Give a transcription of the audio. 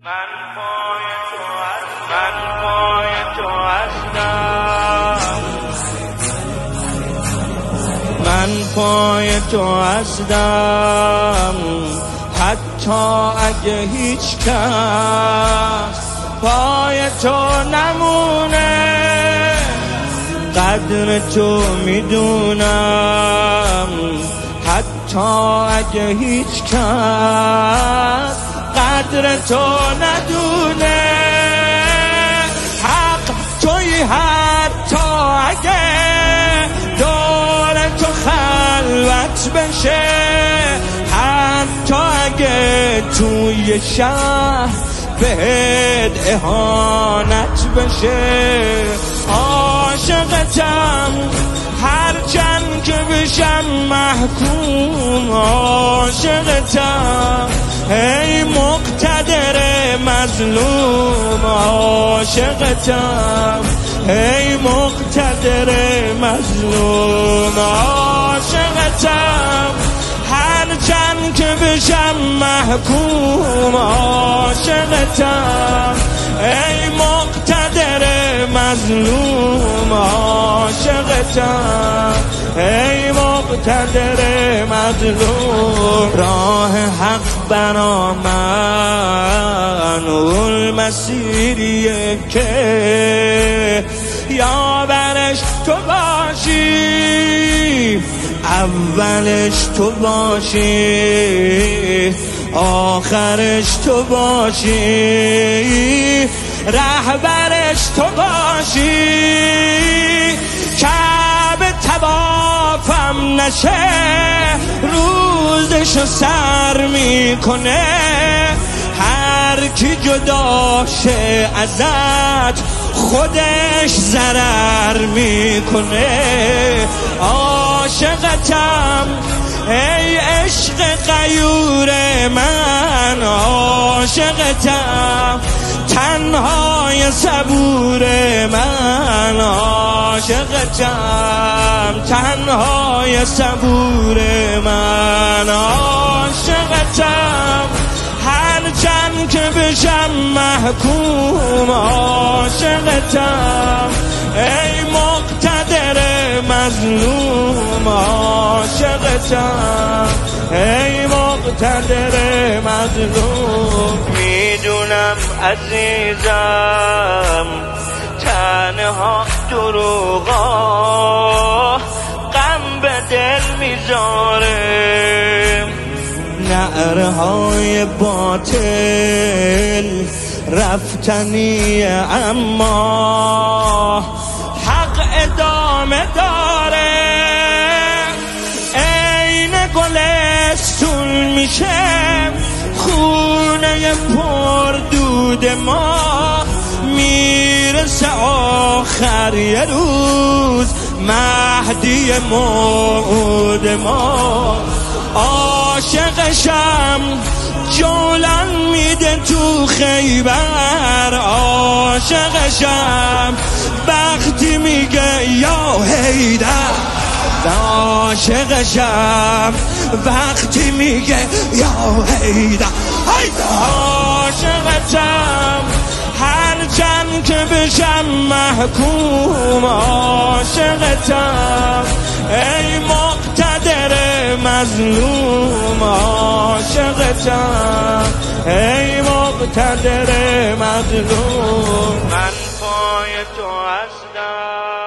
من پای تو هستم، من پای تو هستم، حتی اگه هیچ کس پای تو نمونه، قدر تو میدونم، حتی اگه هیچ کس قدر تو ندونه. حق توی حتی اگه دور تو خلوت بشه، حتی اگه توی شهر بهت اهانت بشه. عاشقتم هرچند که بشم محکوم، عاشقتم ای مقتدر مظلوم، عاشقتم ای مقتدر مظلوم، عاشقتم هرچند که بشم محکوم، عاشقتم ای مقتدر مظلوم، عاشقتم ای مقتدر مظلوم. راه حق برا من اون مسیریه که یاورش تو باشی، اولش تو باشی، آخرش تو باشی، رهبرش تو باشی. کعبه طوافم نشه، روزشو سر میکنه، هر کی جدا شه ازت خودش ضرر میکنه. عاشقتم ای عشق غیور من، عاشقتم تنهای صبور من، عاشقتم تنهای صبور من، عاشقتم هرچند که بشم محکوم، عاشقتم ای مقتدر مظلوم، عاشقتم ای مقتدر مظلوم. میدونم عزیزم تنها دروغا غم به دل میذاره، نعرهای باطل رفتنی اما حق ادامه داره. عین گلستون میشه خونه پر دود ما، میرسه آخر یه روز مهدی موعود ما. عاشقشم جولان میده تو خیبر، عاشقشم وقتی میگه یا حیدر، عاشقشم وقتی میگه یا حیدر. عاشقتم هرچند که بشم محکوم، عاشقتم ای مقتدر مظلوم، عاشقتم ای مقتدر مظلوم. من پای تو هستم.